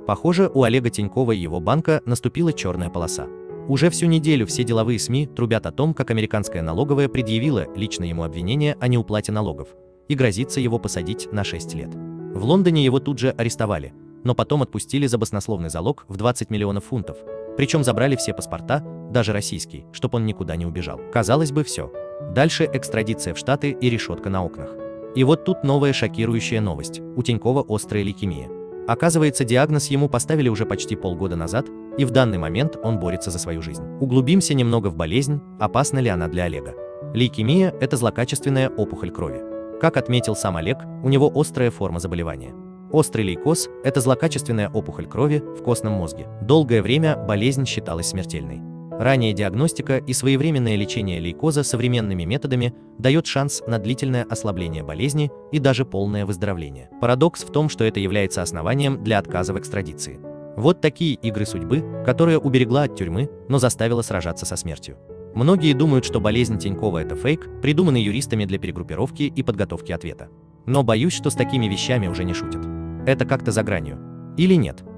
Похоже, у Олега Тинькова и его банка наступила черная полоса. Уже всю неделю все деловые СМИ трубят о том, как американская налоговая предъявила лично ему обвинение о неуплате налогов и грозится его посадить на 6 лет. В Лондоне его тут же арестовали, но потом отпустили за баснословный залог в 20 миллионов фунтов, причем забрали все паспорта, даже российский, чтоб он никуда не убежал. Казалось бы, все. Дальше экстрадиция в Штаты и решетка на окнах. И вот тут новая шокирующая новость. У Тинькова острая лейкемия. Оказывается, диагноз ему поставили уже почти полгода назад, и в данный момент он борется за свою жизнь. Углубимся немного в болезнь, опасна ли она для Олега. Лейкемия – это злокачественная опухоль крови. Как отметил сам Олег, у него острая форма заболевания. Острый лейкоз – это злокачественная опухоль крови в костном мозге. Долгое время болезнь считалась смертельной. Ранняя диагностика и своевременное лечение лейкоза современными методами дает шанс на длительное ослабление болезни и даже полное выздоровление. Парадокс в том, что это является основанием для отказа в экстрадиции. Вот такие игры судьбы, которая уберегла от тюрьмы, но заставила сражаться со смертью. Многие думают, что болезнь Тинькова – это фейк, придуманный юристами для перегруппировки и подготовки ответа. Но боюсь, что с такими вещами уже не шутят. Это как-то за гранью. Или нет?